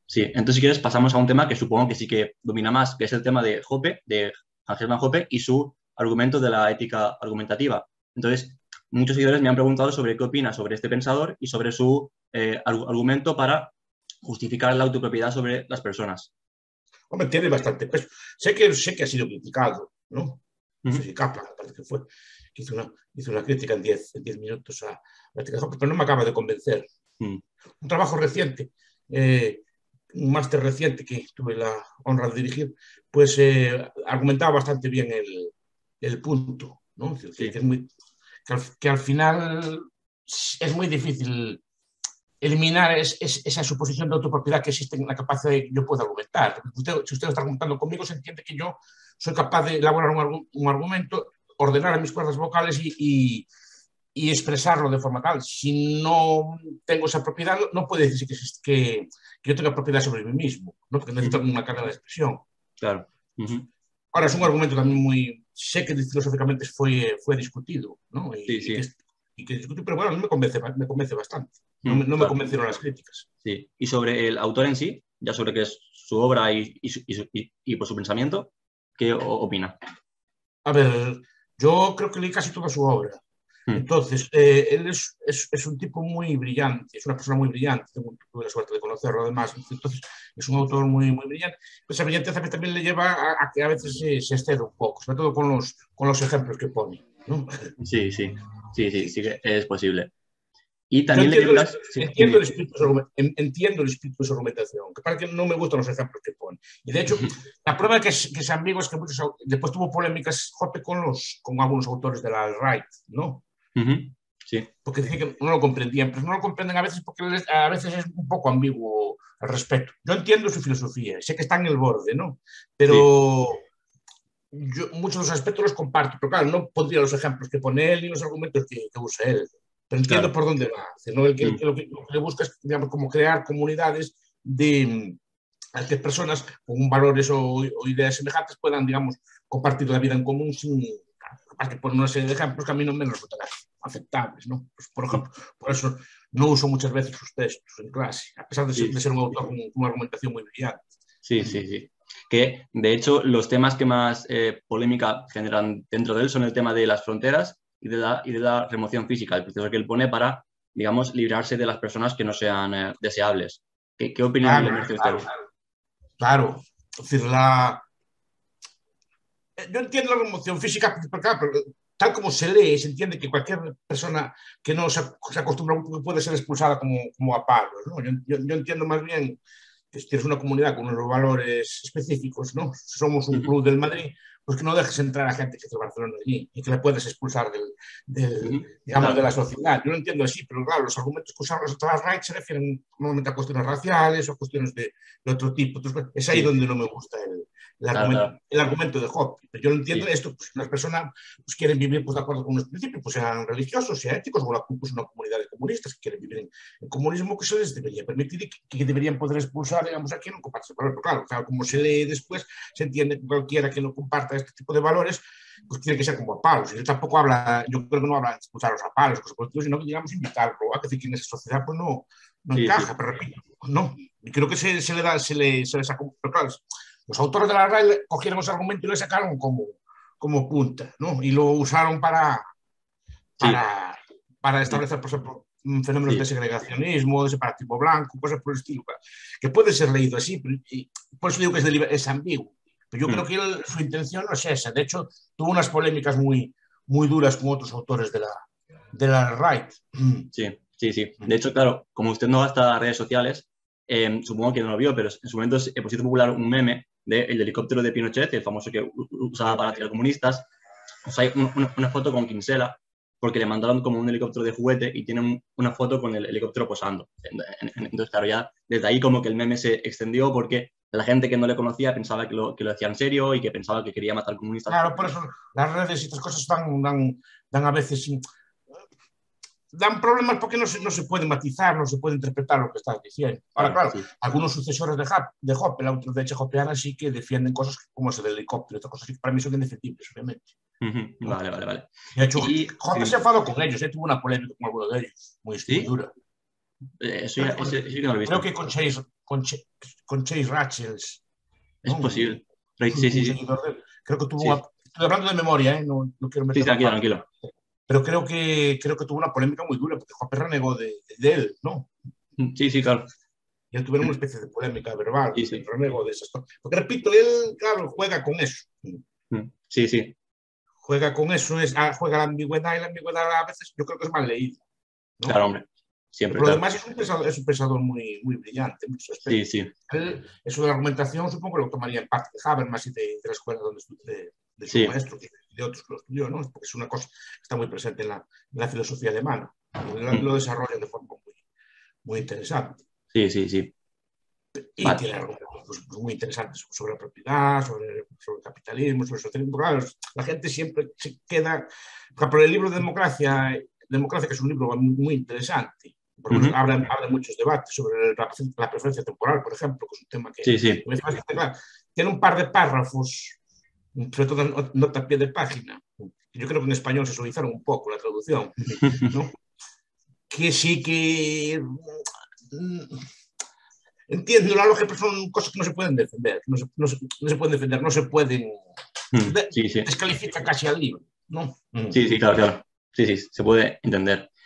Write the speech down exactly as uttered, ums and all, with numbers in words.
Sí, entonces si quieres pasamos a un tema que supongo que sí que domina más, que es el tema de Hoppe, de Hans Hermann Hoppe y su argumento de la ética argumentativa. Entonces, muchos seguidores me han preguntado sobre qué opina sobre este pensador y sobre su eh, argumento para justificar la autopropiedad sobre las personas. Hombre, tiene bastante peso. Sé que, sé que ha sido criticado, ¿no? No Uh-huh. sé si Kaplan, parece que fue, que hizo una, hizo una crítica en diez en minutos a la ética de Hoppe, pero no me acaba de convencer. Uh-huh. Un trabajo reciente, eh, un máster reciente que tuve la honra de dirigir, pues eh, argumentaba bastante bien el, el punto, ¿no? Es decir, que, sí. que, es muy, que, al, que al final es muy difícil eliminar es, es, esa suposición de autopropiedad que existe en la capacidad de que yo pueda argumentar. Usted, si usted está argumentando conmigo, se entiende que yo soy capaz de elaborar un, un argumento, ordenar mis cuerdas vocales y, y, y, expresarlo de forma tal. Si no tengo esa propiedad, no puede decirse que, que, que yo tenga propiedad sobre mí mismo, ¿no? Porque necesito uh-huh. una cadena de expresión. Claro. Uh-huh. Ahora, es un argumento también muy... Sé que filosóficamente fue, fue discutido, ¿no? Y, sí, sí. Y que, y que discutió, pero bueno, a mí me convence, me convence bastante. No, me, no claro. me convencieron las críticas. Sí. Y sobre el autor en sí, ya sobre qué es su obra y, y, y, y, y por su pensamiento, ¿qué opina? A ver, yo creo que leí casi toda su obra. Hmm. Entonces, eh, él es, es, es un tipo muy brillante, es una persona muy brillante, tengo, tuve la suerte de conocerlo además, entonces es un autor muy, muy brillante. Esa brillanteza también le lleva a, a que a veces se, se excede un poco, sobre todo con los, con los ejemplos que pone, ¿no? Sí, sí, sí, sí, sí que es posible. Y también Yo entiendo, le el, sí, entiendo, el espíritu, entiendo el espíritu de su argumentación, que parece que no me gustan los ejemplos que pone. Y de hecho, la prueba de que es, que es ambiguo es que muchos, después tuvo polémicas Hoppe con, los, con algunos autores de la alt-right, ¿no? Uh-huh. Sí. Porque decía que no lo comprendían, pero no lo comprenden a veces porque a veces es un poco ambiguo al respecto. Yo entiendo su filosofía, sé que está en el borde, ¿no? Pero sí. yo muchos de los aspectos los comparto, pero claro, no pondría los ejemplos que pone él ni los argumentos que, que usa él. Pero entiendo claro. por dónde va. ¿No? El, el, mm. lo, que, lo que le busca es, digamos, como crear comunidades de a que personas con valores o, o ideas semejantes puedan, digamos, compartir la vida en común sin... Hay que poner una serie de ejemplos que a mí no me resultan aceptables, ¿no? Pues, por ejemplo, por eso no uso muchas veces sus textos en clase, a pesar de ser, sí. de ser un autor con una argumentación muy brillante. Sí, sí, sí. Que, de hecho, los temas que más eh, polémica generan dentro de él son el tema de las fronteras y de la, y de la remoción física, el proceso que él pone para, digamos, librarse de las personas que no sean eh, deseables. ¿Qué, qué opinión claro, le merece claro, usted? Claro, claro. Es decir, la... Yo entiendo la remoción física, pero, claro, pero tal como se lee, se entiende que cualquier persona que no se, se acostumbra puede ser expulsada como, como a palos, ¿no? Yo, yo, yo entiendo más bien que si tienes una comunidad con unos valores específicos, ¿no? Si somos un club del Madrid, pues que no dejes entrar a gente que es de Barcelona allí y que le puedes expulsar del, del uh-huh. digamos, claro. de la sociedad. Yo lo entiendo así, pero claro, los argumentos que usan las otras rights se refieren normalmente a cuestiones raciales o a cuestiones de, de otro tipo. Entonces, es ahí sí. donde no me gusta el, el, claro, argumento, claro. el argumento de Hoppe. Pero yo lo entiendo sí. esto, pues las personas pues, quieren vivir pues, de acuerdo con unos principios, pues sean religiosos, sean éticos, o la, pues, una comunidad de comunistas que quieren vivir en, en comunismo, que se les debería permitir y que, que deberían poder expulsar, digamos, aquí no comparten valores. Pero claro, claro, como se lee después, se entiende que cualquiera que no comparta este tipo de valores, pues tiene que ser como a palos. Y él tampoco habla, yo creo que no habla de expulsarlos a palos, sino que digamos invitarlo a que decir que en esa sociedad pues no, no sí, encaja, sí. pero repito, no. Y creo que se, se le da, se le, se le saca, pero claro, los autores de la R A E cogieron ese argumento y lo sacaron como, como punta, ¿no? Y lo usaron para, para, sí. para establecer, por ejemplo, fenómenos sí. de segregacionismo, de separatismo blanco, cosas por el estilo, que puede ser leído así, pero, y por eso digo que es, de, es ambiguo. Pero yo mm. creo que él, su intención no es esa. De hecho, tuvo unas polémicas muy, muy duras con otros autores de la, de la right. Sí, sí, sí. De hecho, claro, como usted no gasta redes sociales, eh, supongo que no lo vio, pero en su momento se puso popular un meme del de helicóptero de Pinochet, el famoso que usaba para tirar comunistas. O sea, hay una, una foto con Kinsella, porque le mandaron como un helicóptero de juguete y tiene un, una foto con el helicóptero posando. Entonces, claro, ya desde ahí como que el meme se extendió porque la gente que no le conocía pensaba que lo, que lo decía en serio y que pensaba que quería matar comunistas. Claro, por eso las redes y estas cosas dan, dan, dan a veces... dan problemas porque no se, no se puede matizar, no se puede interpretar lo que estás diciendo. Ahora, claro, claro sí. algunos sucesores de, Hop, de Hoppe, la ultraderecha hoppeana, sí que defienden cosas como ese del helicóptero, otras cosas que para mí son indefendibles, obviamente. Uh-huh. ¿No? Vale, vale, vale. De hecho, y, Hoppe sí. se enfadó con ellos, ¿eh? Tuvo una polémica con alguno de ellos, muy, ¿Sí? muy dura. Eh, eso ya, ese, ese que no lo he visto. Creo que con Chase, con, Ch con Chase Ratchels. Es ¿no? posible. Sí, sí, sí. Creo que tuvo sí. una... Estoy hablando de memoria, ¿eh? no, no quiero meter Sí, tranquilo, tranquilo. Pero creo que, creo que tuvo una polémica muy dura, porque Juanpe renegó de, de él, ¿no? Sí, sí, claro. Y él tuvieron una especie de polémica verbal, sí, sí. renegó de esas cosas. Porque repito, él, claro, juega con eso. Sí, sí. Juega con eso, es, ah, juega la ambigüedad, y la ambigüedad a veces yo creo que es mal leída, ¿no? Claro, hombre. Siempre, Por lo claro. demás es un pensador, es un pensador muy, muy brillante en muchos aspectos. Sí, sí. Él, eso de la argumentación supongo que lo tomaría en parte de Habermas y de, de la escuela donde de, de su sí. maestro, y de otros que lo estudió, ¿no? Porque es una cosa que está muy presente en la, en la filosofía alemana. Lo, Mm. lo desarrolla de forma muy, muy interesante. Sí, sí, sí. Y vale. tiene argumentos pues, muy interesantes sobre la propiedad, sobre, sobre el capitalismo, sobre el socialismo. Claro, la gente siempre se queda... Por el libro de Democracia, Democracia, que es un libro muy interesante, por uh -huh. habla, habla muchos debates sobre la, la preferencia temporal, por ejemplo, que es un tema que... Sí, sí. que claro, tiene un par de párrafos, sobre todo nota a pie de página. Yo creo que en español se suavizaron un poco la traducción, ¿no? Que sí que... Entiendo la lógica, pero son cosas que no se pueden defender, no se, no se, no se pueden defender, no se pueden... Mm, sí, sí. Descalifica casi al libro, ¿no? Sí, sí, claro, claro. Sí, sí, se puede entender.